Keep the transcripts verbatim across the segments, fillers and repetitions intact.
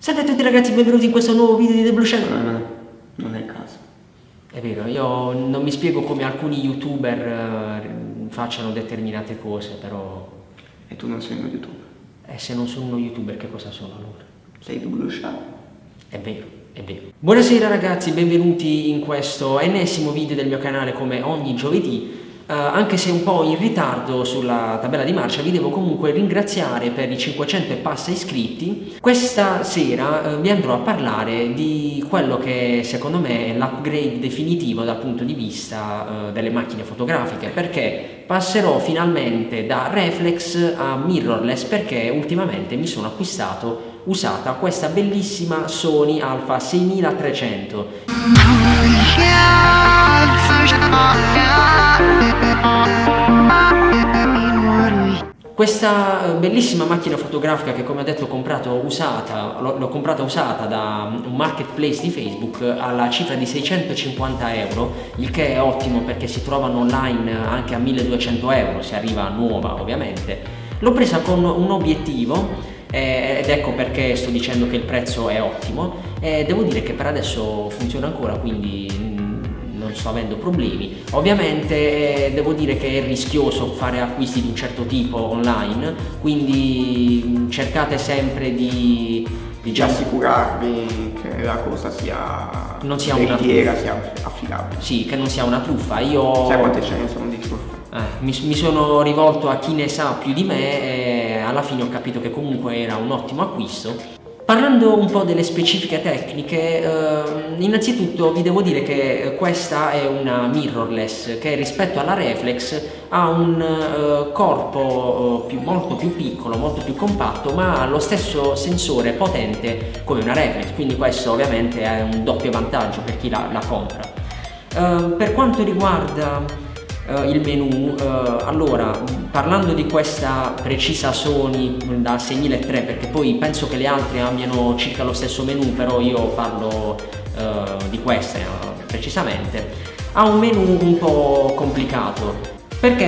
Salve a tutti ragazzi, benvenuti in questo nuovo video di The Blue Channel. No, no, no, non è il caso. È vero, io non mi spiego come alcuni youtuber uh, facciano determinate cose, però... E tu non sei uno youtuber? E se non sono uno youtuber, che cosa sono allora? Sei The Blue Channel. È vero, è vero. Buonasera ragazzi, benvenuti in questo ennesimo video del mio canale come ogni giovedì. Uh, anche se un po' in ritardo sulla tabella di marcia, vi devo comunque ringraziare per i cinquecento e passa iscritti. Questa sera uh, vi andrò a parlare di quello che secondo me è l'upgrade definitivo dal punto di vista uh, delle macchine fotografiche, perché passerò finalmente da reflex a mirrorless, perché ultimamente mi sono acquistato usata questa bellissima Sony Alpha seimilatrecento. Questa bellissima macchina fotografica che, come ho detto, ho comprato usata, l'ho comprata usata da un marketplace di Facebook alla cifra di seicentocinquanta euro, il che è ottimo perché si trovano online anche a milleduecento euro, se arriva nuova ovviamente. L'ho presa con un obiettivo eh, ed ecco perché sto dicendo che il prezzo è ottimo, e devo dire che per adesso funziona ancora, quindi non sto avendo problemi. Ovviamente eh, devo dire che è rischioso fare acquisti di un certo tipo online, quindi mh, cercate sempre di, di già assicurarvi che la cosa sia non sia veritiera, una sia affidabile. Sì, che non sia una truffa. Io sai quante ce ne sono di truffe? Eh, mi, mi sono rivolto a chi ne sa più di me e alla fine ho capito che comunque era un ottimo acquisto. Parlando un po' delle specifiche tecniche, eh, innanzitutto vi devo dire che questa è una mirrorless che rispetto alla reflex ha un eh, corpo eh, più, molto più piccolo, molto più compatto, ma ha lo stesso sensore potente come una reflex, quindi questo ovviamente è un doppio vantaggio per chi la, la compra. Eh, per quanto riguarda Uh, il menu, uh, allora, parlando di questa precisa Sony da seimilatrecento, perché poi penso che le altre abbiano circa lo stesso menu, però io parlo uh, di queste uh, precisamente, ha un menu un po' complicato perché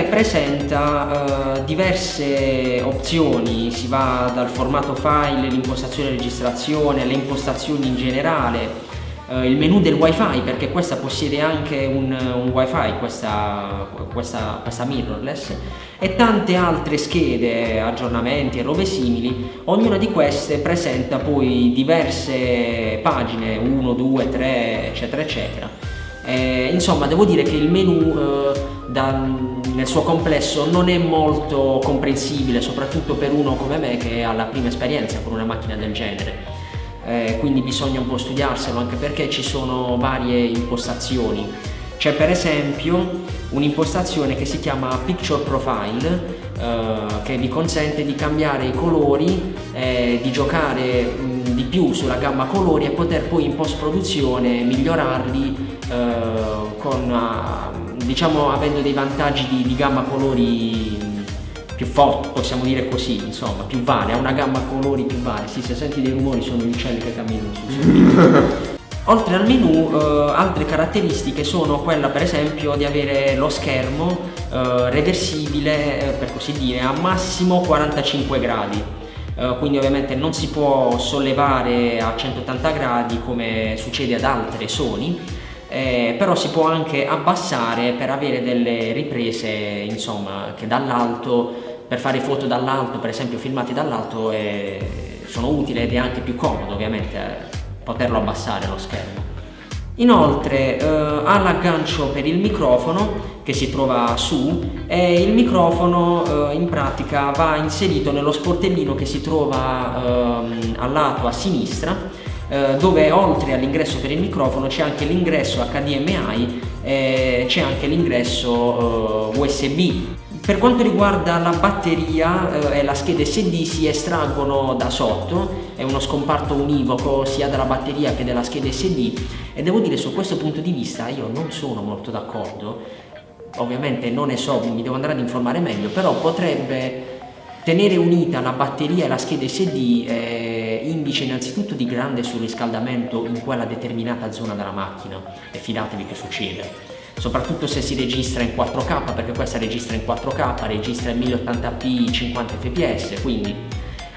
presenta uh, diverse opzioni. Si va dal formato file, l'impostazione registrazione, le impostazioni in generale, Uh, il menu del wifi, perché questa possiede anche un, un wifi, questa, questa, questa mirrorless, e tante altre schede, aggiornamenti e robe simili. Ognuna di queste presenta poi diverse pagine, uno, due, tre, eccetera eccetera. Eh, insomma, devo dire che il menu uh, da, nel suo complesso non è molto comprensibile, soprattutto per uno come me che ha la prima esperienza con una macchina del genere. Eh, quindi bisogna un po' studiarselo, anche perché ci sono varie impostazioni. C'è per esempio un'impostazione che si chiama Picture Profile, eh, che vi consente di cambiare i colori, eh, di giocare mh, di più sulla gamma colori e poter poi in post produzione migliorarli eh, con, uh, diciamo, avendo dei vantaggi di, di gamma colori più forte, possiamo dire così, insomma, più varia, ha una gamma colori più varia. Sì, se senti dei rumori sono gli uccelli che camminano sul soffitto. Oltre al menu, eh, altre caratteristiche sono quella per esempio di avere lo schermo eh, reversibile, eh, per così dire, a massimo quarantacinque gradi. Eh, quindi ovviamente non si può sollevare a centottanta gradi come succede ad altre Sony. Eh, però si può anche abbassare per avere delle riprese, insomma, che dall'alto, per fare foto dall'alto, per esempio filmati dall'alto, eh, sono utili, ed è anche più comodo ovviamente eh, poterlo abbassare lo schermo. Inoltre eh, ha l'aggancio per il microfono che si trova su, e il microfono eh, in pratica va inserito nello sportellino che si trova eh, al lato a sinistra, dove oltre all'ingresso per il microfono c'è anche l'ingresso H D M I e c'è anche l'ingresso uh, U S B. Per quanto riguarda la batteria eh, e la scheda S D si estraggono da sotto, è uno scomparto univoco sia della batteria che della scheda S D, e devo dire su questo punto di vista io non sono molto d'accordo. Ovviamente non ne so, mi devo andare ad informare meglio, però potrebbe tenere unita la batteria e la scheda S D eh, indice innanzitutto di grande surriscaldamento in quella determinata zona della macchina, e fidatevi che succede, soprattutto se si registra in quattro K, perché questa registra in quattro K, registra in mille ottanta p cinquanta F P S, quindi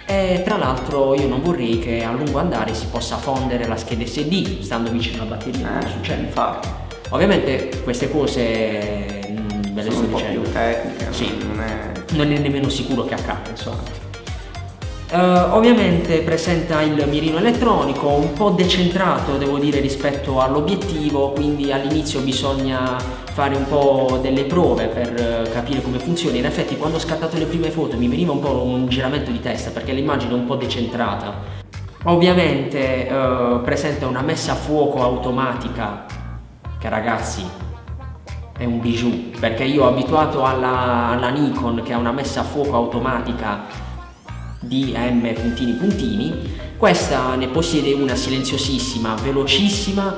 e tra l'altro io non vorrei che a lungo andare si possa fondere la scheda S D stando vicino alla batteria. Eh, succede, infatti. Ovviamente queste cose mh, ve le sto Sono un po' dicendo. più tecniche, sì. non è... non è nemmeno sicuro che accada, insomma. Uh, ovviamente presenta il mirino elettronico un po' decentrato, devo dire, rispetto all'obiettivo, quindi all'inizio bisogna fare un po' delle prove per uh, capire come funziona. In effetti quando ho scattato le prime foto mi veniva un po' un giramento di testa perché l'immagine è un po' decentrata. Ovviamente uh, presenta una messa a fuoco automatica che, ragazzi, è un bijou, perché io abituato alla, alla Nikon che ha una messa a fuoco automatica D M puntini puntini, questa ne possiede una silenziosissima, velocissima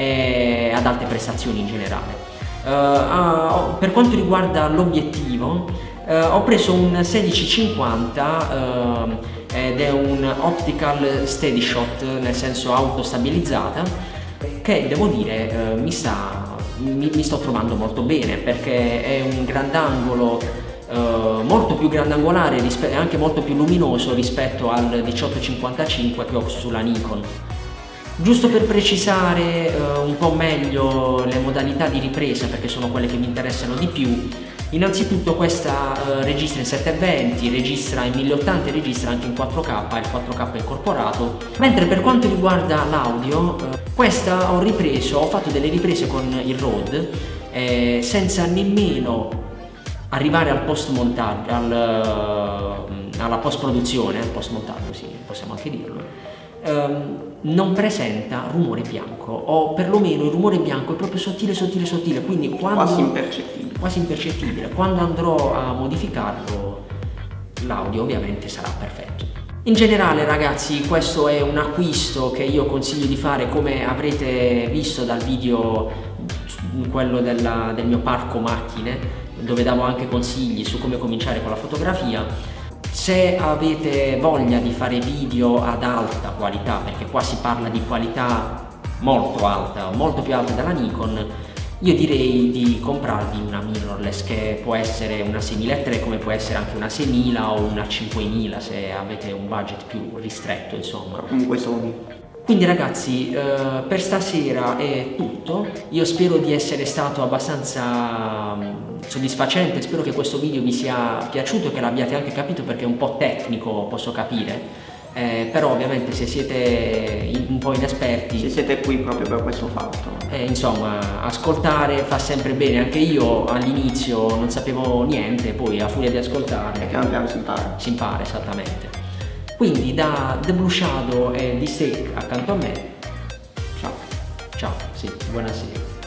e ad alte prestazioni in generale. Uh, uh, per quanto riguarda l'obiettivo, uh, ho preso un sedici cinquanta uh, ed è un optical steady shot, nel senso autostabilizzata, che devo dire uh, mi, sta, mi, mi sto trovando molto bene, perché è un grandangolo Uh, molto più grandangolare e anche molto più luminoso rispetto al diciotto cinquantacinque che ho sulla Nikon. Giusto per precisare uh, un po' meglio le modalità di ripresa, perché sono quelle che mi interessano di più, innanzitutto questa uh, registra in settecentoventi, registra in mille ottanta e registra anche in quattro K, il quattro K incorporato. Mentre per quanto riguarda l'audio, uh, questa ho ripreso, ho fatto delle riprese con il Rode eh, senza nemmeno arrivare al post montaggio, al, alla post produzione, al post montaggio, sì, possiamo anche dirlo, ehm, non presenta rumore bianco, o perlomeno il rumore bianco è proprio sottile, sottile, sottile, quindi quando, quasi impercettibile. quasi impercettibile. Quando andrò a modificarlo, l'audio ovviamente sarà perfetto. In generale, ragazzi, questo è un acquisto che io consiglio di fare, come avrete visto dal video, quello della, del mio parco macchine, dove davo anche consigli su come cominciare con la fotografia. Se avete voglia di fare video ad alta qualità, perché qua si parla di qualità molto alta, molto più alta della Nikon, io direi di comprarvi una mirrorless, che può essere una seiemilatrecento come può essere anche una seimila o una cinquemila se avete un budget più ristretto, insomma. Comunque Sony. Quindi ragazzi, eh, per stasera è tutto. Io spero di essere stato abbastanza um, soddisfacente, spero che questo video vi sia piaciuto e che l'abbiate anche capito, perché è un po' tecnico, posso capire, eh, però ovviamente se siete in, un po' inesperti, se siete qui proprio per questo fatto, eh, insomma, ascoltare fa sempre bene. Anche io all'inizio non sapevo niente, poi a furia di ascoltare piano piano si impara. Si impara, esattamente. Quindi da The Blue Shadow e di Steak accanto a me, ciao. Ciao, sì, buonasera.